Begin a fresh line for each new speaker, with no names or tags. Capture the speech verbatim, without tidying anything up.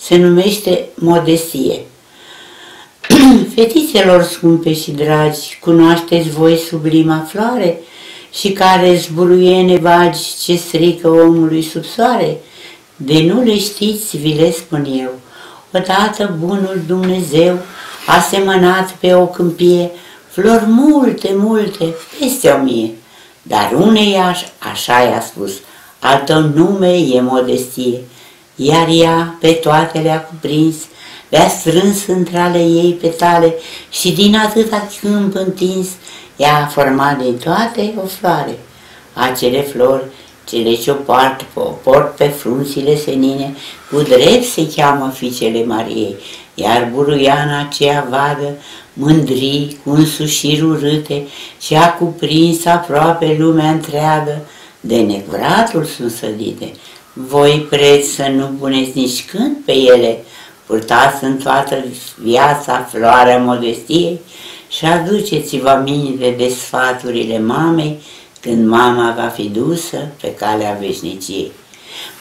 se numește modestie. Fetițelor scumpe și dragi, cunoașteți voi sublima floare și care zbuluiene vagi ce strică omului sub soare? De nu le știți, vi le spun eu, odată bunul Dumnezeu a semănat pe o câmpie flori multe, multe, peste o mie, dar uneia așa i-a spus, al tău nume e modestie, iar ea pe toate le-a cuprins, le-a strâns între ale ei petale și din atâta câmp întins, ea a format din toate o floare. Acele flori, cele ce o poartă, o port pe frunțile senine, cu drept se cheamă fiicele Mariei, iar buruiana aceea vagă, mândrii, cu însușiri urâte, ce a cuprins aproape lumea întreagă, de necuratul sunt sădite. Voi preți să nu puneți nici când pe ele, purtați în toată viața floarea modestiei și aduceți-vă aminte de sfaturile mamei când mama va fi dusă pe calea veșniciei.